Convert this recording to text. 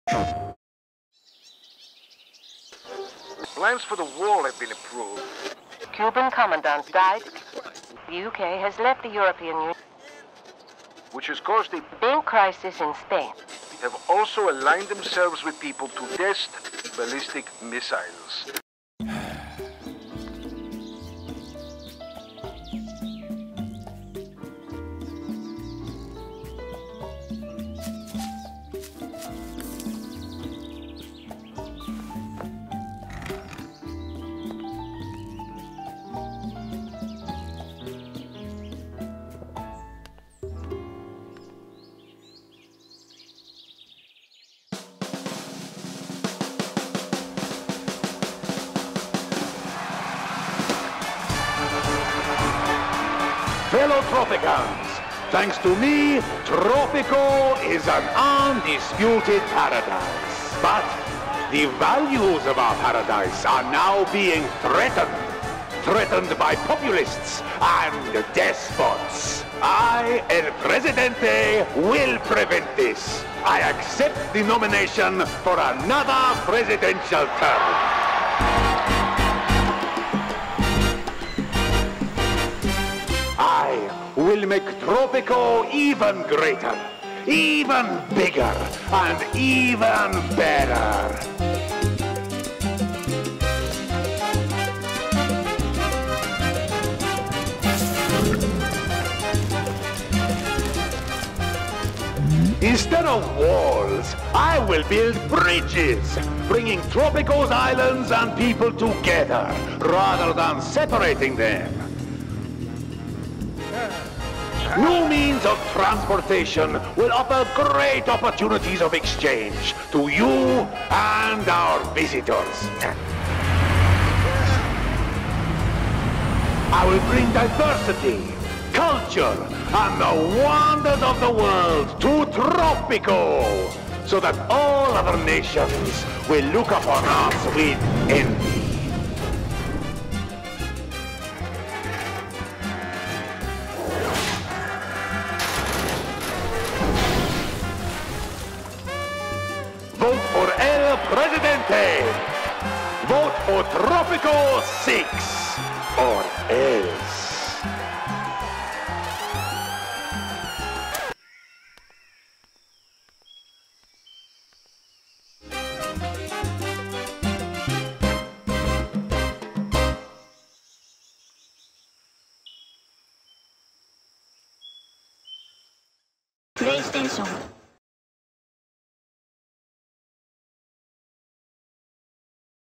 Plans for the wall have been approved. Cuban commandant died. The UK has left the European Union. Which has caused a Big crisis in Spain. have also aligned themselves with people to test ballistic missiles. Fellow Tropicans, thanks to me, Tropico is an undisputed paradise. But the values of our paradise are now being threatened by populists and despots. I, El Presidente, will prevent this. I accept the nomination for another presidential term. I will make Tropico even greater, even bigger, and even better. Instead of walls, I will build bridges, bringing Tropico's islands and people together, rather than separating them. New means of transportation will offer great opportunities of exchange to you and our visitors. I will bring diversity, culture, and the wonders of the world to Tropico, so that all other nations will look upon us with envy. Vote for El Presidente. Vote for Tropico 6 or else. PlayStation